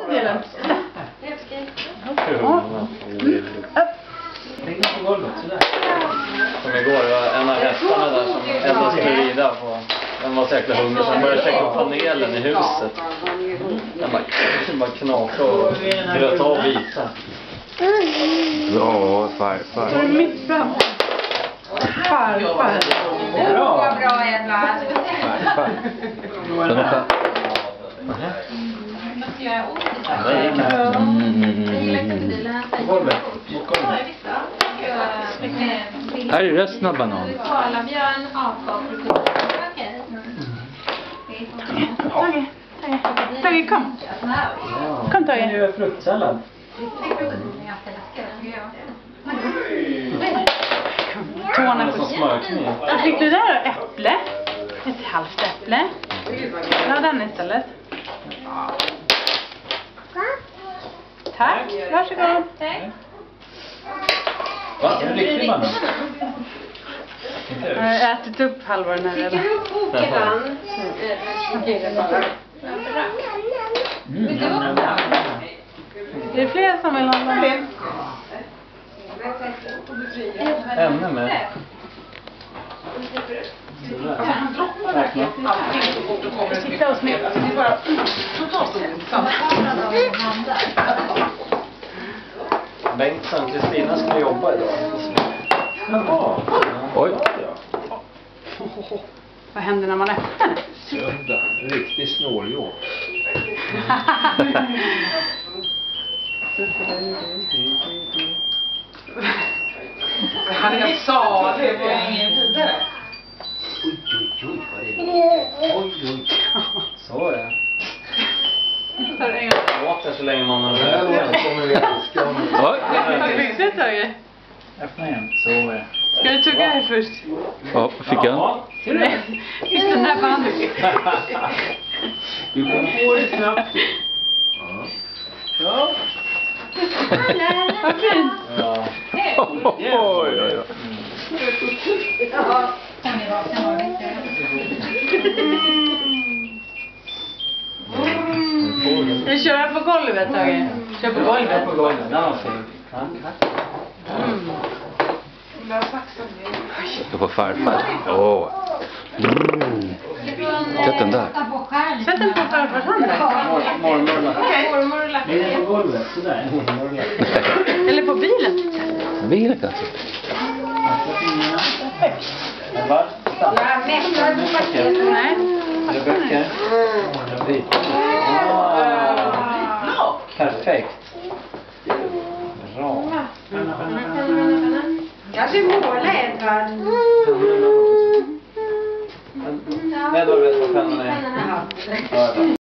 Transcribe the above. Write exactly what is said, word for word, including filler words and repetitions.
delen. Ligger på golvet sådär. Som igår var en av hästarna där som ändå skulle rida på. Den var så jäkla hungrig så den började checka panelen i huset. Den bara, den bara knakade och bröt av vita. Ja, farfar. Så är det mitt fram. Farfar. Bra, bra Edvard. Farfar. Den är fan. Det gick inte. På golvet. Mot golvet. Här är resten av banan. Koalabjörn, apor, okej. Tage, Tage, Tage, kom. Kom Tage. Nu är fruktsallad. Tårna på smörkniv. Vad fick du där? Äpple? Ett halvt äpple. Ja, den istället. Tack, varsågod. Va? Är det riktigt banan? Jag har ätit upp halva den här redan. Det är fler som vill ha den. Ännu med. Sitta och smeka. Bengtsson, Kristina skulle jobba idag. Jaha. Oj. Vad händer när man öppnar den? Söndag. Riktigt snåljåp. Han jag sa det var ingen vidare. Oj, oj, oj, vad är det? Oj, oj. Så är det. Så är det en gång. Det låter så länge man har Det här låter kommer vi älska om. Oj. Har du fixat Tage? Öppna igen. Så är det. Ska du tugga här först? Ja, fick jag. Nej, fick den här på handen. Du kan få det snabbt. Ja. Vad fint. Ja. Oj, oj, oj. Du kör på golvet Tage. Kör på golvet. På golvet. Den var fin. Ja. Mm. Jag får farfar. Åh. Mm. Sätt den där. Sätt den på farfars hand där. Mormorna. Mormor och lackar. Nej, på golvet. Sådär. Mormorna. Eller på bilen. Bilen kanske. Va? Jag mättar på paketet. Nej. Är det böcker? En bit. Ah. Perfekt. Bra. Jag ska måla Edvard. Nej, då vet jag vad pennan är.